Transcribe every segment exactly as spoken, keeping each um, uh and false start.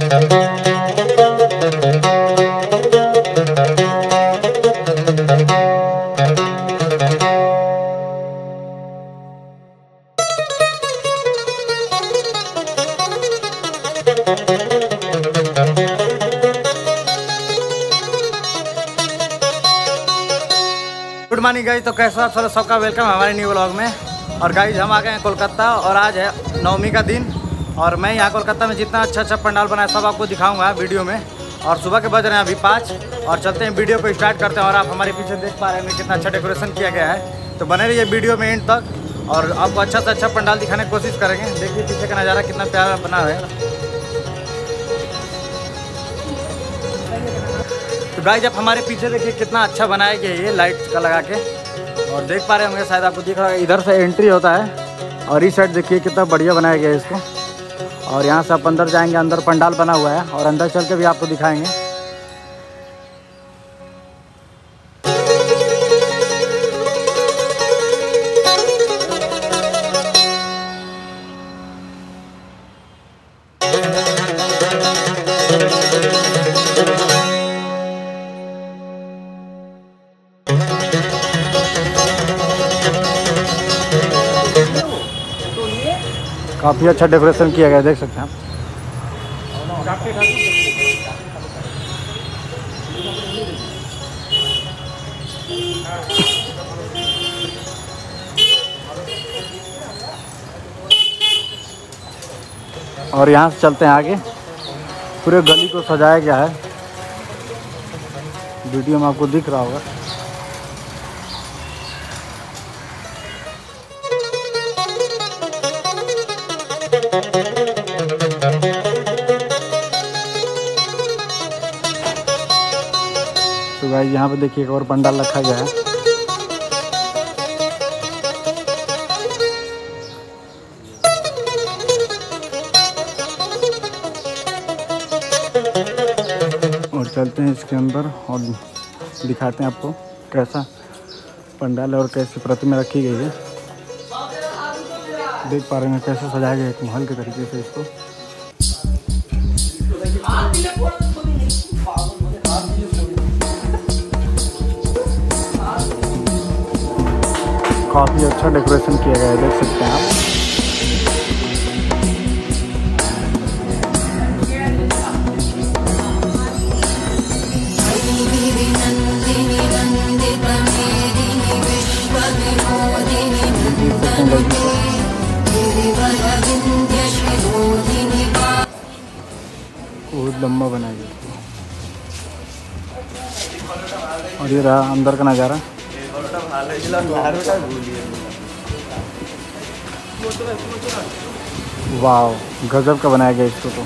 Good morning guys. तो कैसा आप सर सबका वेलकम हमारे न्यू व्लॉग में। और गाइज हम आ गए हैं कोलकाता और आज है नवमी का दिन और मैं यहाँ कोलकाता में जितना अच्छा अच्छा पंडाल बनाया सब आपको दिखाऊंगा वीडियो में। और सुबह के बज रहे हैं अभी पाँच और चलते हैं वीडियो को स्टार्ट करते हैं। और आप हमारे पीछे देख पा रहे हैं कितना अच्छा डेकोरेशन किया गया है। तो बने रहिए वीडियो में एंड तक और आपको अच्छा से अच्छा पंडाल दिखाने की कोशिश करेंगे। देखिए पीछे का नज़ारा कितना प्यारा बना है। तो गाइज आप हमारे पीछे देखिए कितना अच्छा बनाया गया है ये लाइट का लगा के। और देख पा रहे होंगे शायद आपको दिख रहा है इधर से एंट्री होता है और इस साइड देखिए कितना बढ़िया बनाया गया है इसको। और यहाँ से आप अंदर जाएंगे, अंदर पंडाल बना हुआ है और अंदर चल के भी आपको दिखाएंगे। काफ़ी अच्छा डेकोरेशन किया गया है, देख सकते हैं आप। और यहाँ से चलते हैं आगे। पूरे गली को सजाया गया है, वीडियो में आपको दिख रहा होगा। तो भाई यहाँ पे देखिए एक और पंडाल रखा गया है। और चलते हैं इसके अंदर और दिखाते हैं आपको कैसा पंडाल है और कैसी प्रतिमा रखी गई है। देख पा रहे हैं कैसे सजाया गया एक महल के तरीके से इसको। काफ़ी अच्छा डेकोरेशन किया गया है, देख सकते हैं आप। बहुत लंबा बनाया गया और ये रहा अंदर का नज़ारा। वाह गजब का बनाया गया इसको तो।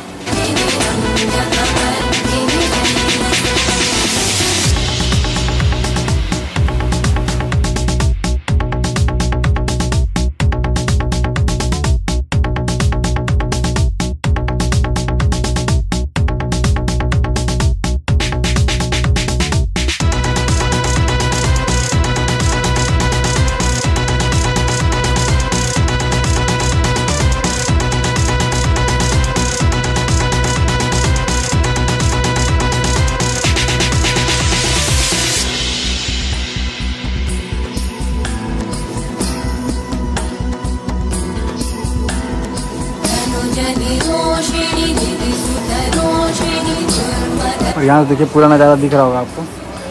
और यहाँ से देखिए पूरा नज़ारा दिख रहा होगा आपको।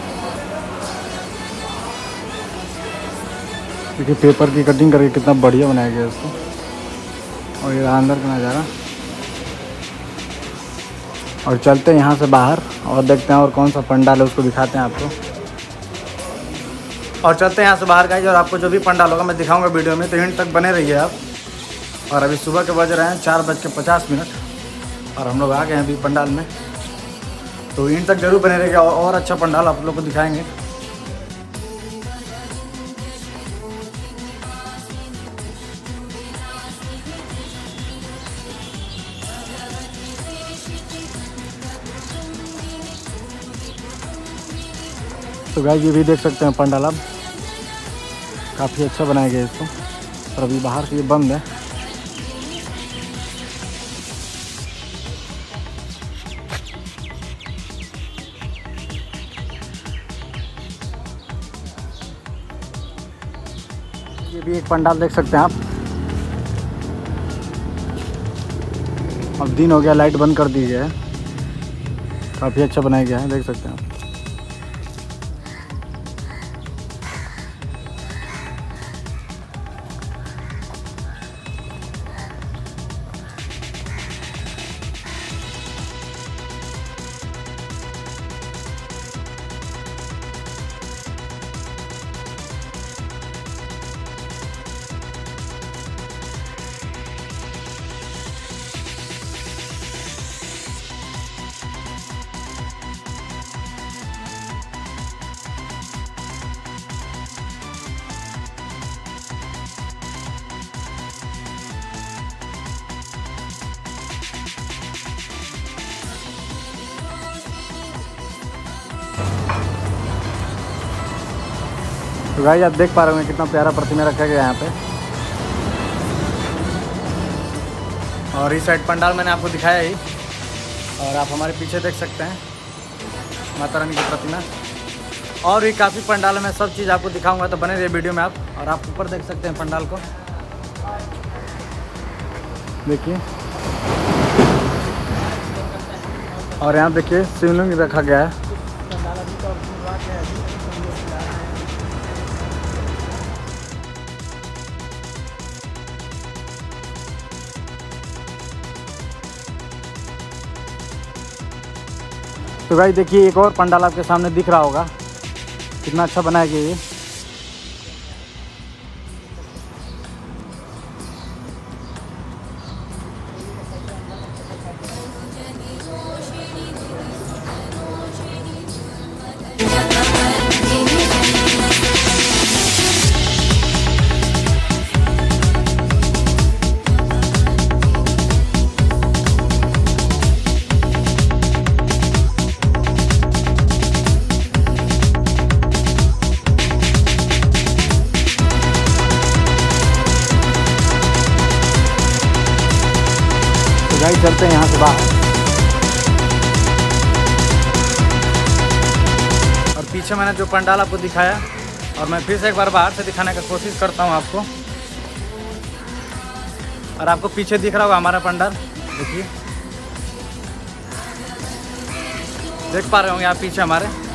देखिए पेपर की कटिंग करके कितना बढ़िया बनाया गया इसको। और ये अंदर का नज़ारा। और चलते हैं यहाँ से बाहर और देखते हैं और कौन सा पंडाल है उसको दिखाते हैं आपको। और चलते हैं यहाँ से बाहर गाइस और आपको जो भी पंडाल होगा मैं दिखाऊंगा वीडियो में, तो एंड तक बने रहिए आप। और अभी सुबह के बज रहे हैं चार बज के पचास मिनट और हम लोग आ गए हैं अभी पंडाल में। तो एंड तक जरूर बने रहिएगा और अच्छा पंडाल आप लोग को दिखाएंगे। तो गाइस ये भी देख सकते हैं पंडाल आप, काफ़ी अच्छा बनाया गया इसको। और अभी बाहर से ये बंद है। ये भी एक पंडाल देख सकते हैं आप। अब दिन हो गया, लाइट बंद कर दी है। काफ़ी अच्छा बनाया गया है, देख सकते हैं आप। तो गाइस आप देख पा रहे होंगे कितना प्यारा प्रतिमा रखा गया है यहाँ पे। और इस साइड पंडाल मैंने आपको दिखाया ही, और आप हमारे पीछे देख सकते हैं माता रानी की प्रतिमा। और भी काफ़ी पंडाल में सब चीज़ आपको दिखाऊंगा, तो बने रहिए वीडियो में आप। और आप ऊपर देख सकते हैं पंडाल को, देखिए। और यहाँ देखिए शिवलिंग रखा गया है। तो गाइस देखिए एक और पंडाल आपके सामने दिख रहा होगा, कितना अच्छा बनाया गया ये। गाइस चलते हैं यहाँ से बाहर। और पीछे मैंने जो पंडाल आपको दिखाया, और मैं फिर से एक बार बाहर से दिखाने का कोशिश करता हूँ आपको। और आपको पीछे दिख रहा होगा हमारा पंडाल, देखिए, देख पा रहे होंगे आप पीछे हमारे।